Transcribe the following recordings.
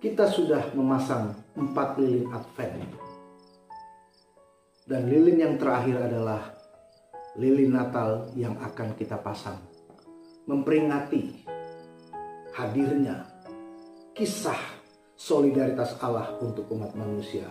kita sudah memasang 4 lilin Advent. Dan lilin yang terakhir adalah lilin Natal yang akan kita pasang, memperingati hadirnya kisah solidaritas Allah untuk umat manusia.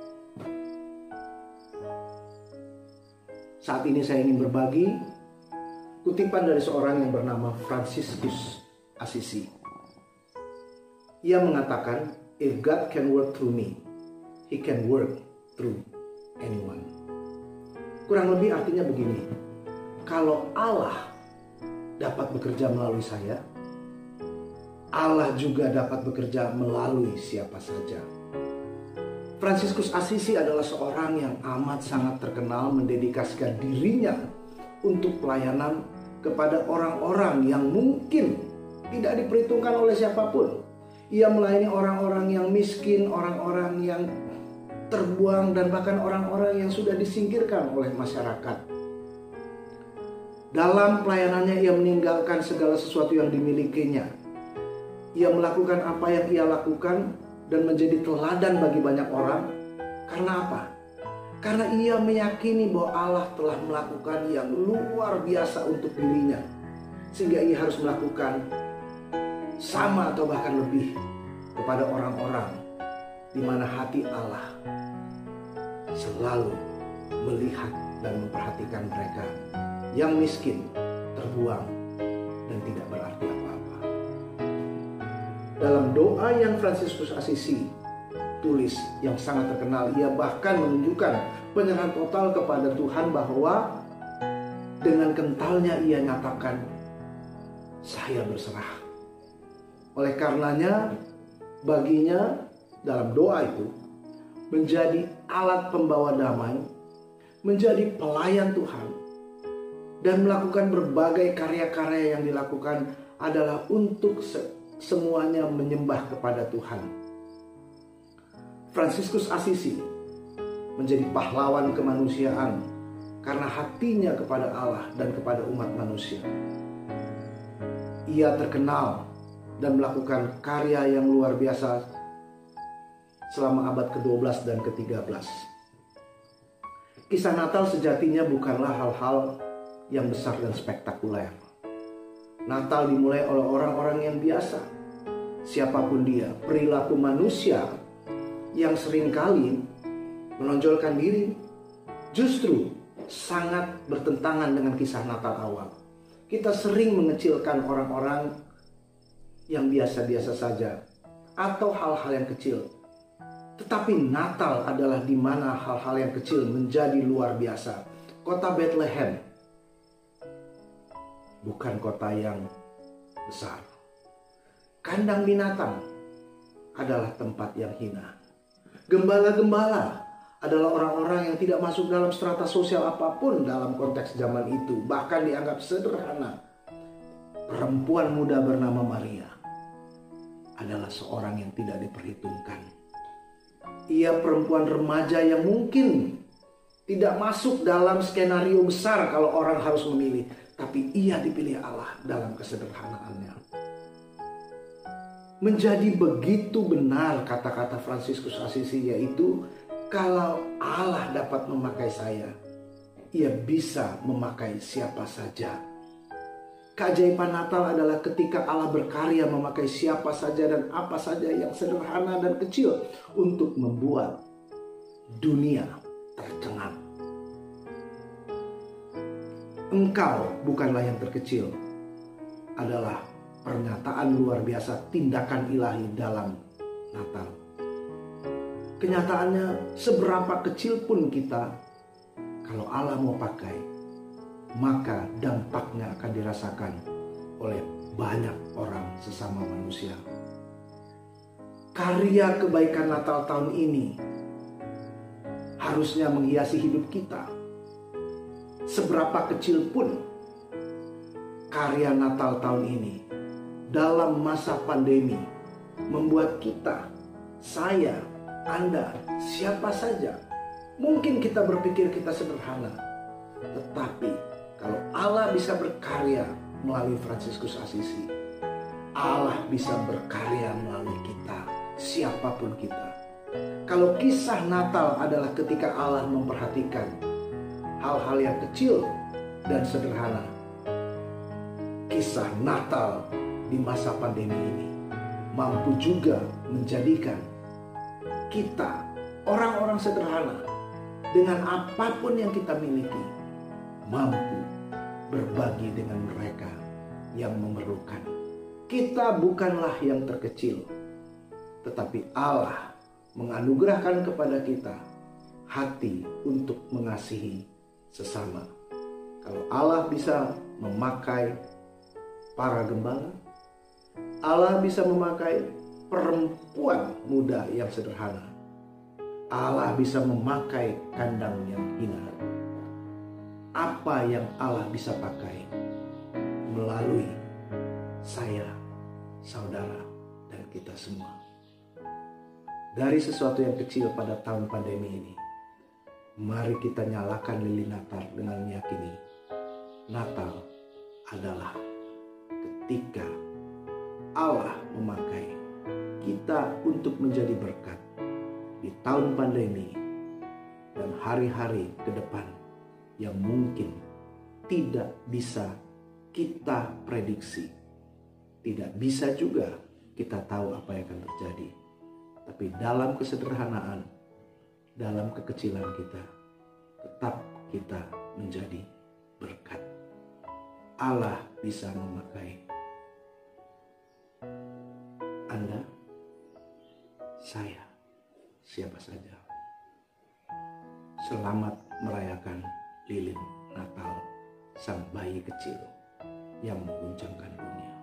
Saat ini saya ingin berbagi kutipan dari seorang yang bernama Fransiskus Assisi. Ia mengatakan, "If God can work through me, He can work through anyone." Kurang lebih artinya begini, kalau Allah dapat bekerja melalui saya, Allah juga dapat bekerja melalui siapa saja. Fransiskus Assisi adalah seorang yang amat sangat terkenal mendedikasikan dirinya untuk pelayanan kepada orang-orang yang mungkin tidak diperhitungkan oleh siapapun. Ia melayani orang-orang yang miskin, orang-orang yang terbuang, dan bahkan orang-orang yang sudah disingkirkan oleh masyarakat. Dalam pelayanannya ia meninggalkan segala sesuatu yang dimilikinya. Ia melakukan apa yang ia lakukan dan menjadi teladan bagi banyak orang. Karena apa? Karena ia meyakini bahwa Allah telah melakukan yang luar biasa untuk dirinya, sehingga ia harus melakukan sama atau bahkan lebih kepada orang-orang di mana hati Allah selalu melihat dan memperhatikan mereka yang miskin, terbuang, dan tidak berarti apa-apa. Dalam doa yang Fransiskus Assisi tulis yang sangat terkenal, ia bahkan menunjukkan penyerahan total kepada Tuhan, bahwa dengan kentalnya ia nyatakan, "Saya berserah." Oleh karenanya, baginya dalam doa itu menjadi alat pembawa damai, menjadi pelayan Tuhan, dan melakukan berbagai karya-karya yang dilakukan adalah untuk semuanya menyembah kepada Tuhan. Fransiskus Assisi menjadi pahlawan kemanusiaan karena hatinya kepada Allah dan kepada umat manusia. Ia terkenal dan melakukan karya yang luar biasa selama abad ke-12 dan ke-13. Kisah Natal sejatinya bukanlah hal-hal yang besar dan spektakuler. Natal dimulai oleh orang-orang yang biasa, siapapun dia, perilaku manusia yang seringkali menonjolkan diri justru sangat bertentangan dengan kisah Natal awal. Kita sering mengecilkan orang-orang yang biasa-biasa saja atau hal-hal yang kecil. Tetapi Natal adalah di mana hal-hal yang kecil menjadi luar biasa. Kota Bethlehem bukan kota yang besar. Kandang binatang adalah tempat yang hina. Gembala-gembala adalah orang-orang yang tidak masuk dalam strata sosial apapun dalam konteks zaman itu, bahkan dianggap sederhana. Perempuan muda bernama Maria adalah seorang yang tidak diperhitungkan. Ia perempuan remaja yang mungkin tidak masuk dalam skenario besar kalau orang harus memilih, tapi ia dipilih Allah dalam kesederhanaannya. Menjadi begitu benar kata-kata Fransiskus Assisi, yaitu kalau Allah dapat memakai saya, ia bisa memakai siapa saja. Keajaiban Natal adalah ketika Allah berkarya memakai siapa saja dan apa saja yang sederhana dan kecil untuk membuat dunia tercengang. Engkau bukanlah yang terkecil adalah pernyataan luar biasa tindakan ilahi dalam Natal. Kenyataannya, seberapa kecil pun kita, kalau Allah mau pakai, maka dampaknya akan dirasakan oleh banyak orang sesama manusia. Karya kebaikan Natal tahun ini harusnya menghiasi hidup kita. Seberapa kecil pun karya Natal tahun ini dalam masa pandemi membuat kita, saya, Anda, siapa saja, mungkin kita berpikir kita sederhana, tetapi kalau Allah bisa berkarya melalui Fransiskus Assisi, Allah bisa berkarya melalui kita siapapun kita. Kalau kisah Natal adalah ketika Allah memperhatikan hal-hal yang kecil dan sederhana, kisah Natal di masa pandemi ini mampu juga menjadikan kita, orang-orang sederhana, dengan apapun yang kita miliki, mampu berbagi dengan mereka yang memerlukan. Kita bukanlah yang terkecil, tetapi Allah menganugerahkan kepada kita hati untuk mengasihi sesama. Kalau Allah bisa memakai para gembala, Allah bisa memakai perempuan muda yang sederhana, Allah bisa memakai kandang yang hina. Apa yang Allah bisa pakai melalui saya, saudara, dan kita semua. Dari sesuatu yang kecil pada tahun pandemi ini, mari kita nyalakan lilin Natal dengan meyakini Natal adalah ketika Allah memakai kita untuk menjadi berkat di tahun pandemi dan hari-hari ke depan yang mungkin tidak bisa kita prediksi. Tidak bisa juga kita tahu apa yang akan terjadi. Tapi dalam kesederhanaan, dalam kekecilan kita, tetap kita menjadi berkat. Allah bisa memakai Anda, saya, siapa saja. Selamat merayakan lilin Natal sang bayi kecil yang mengguncangkan dunia.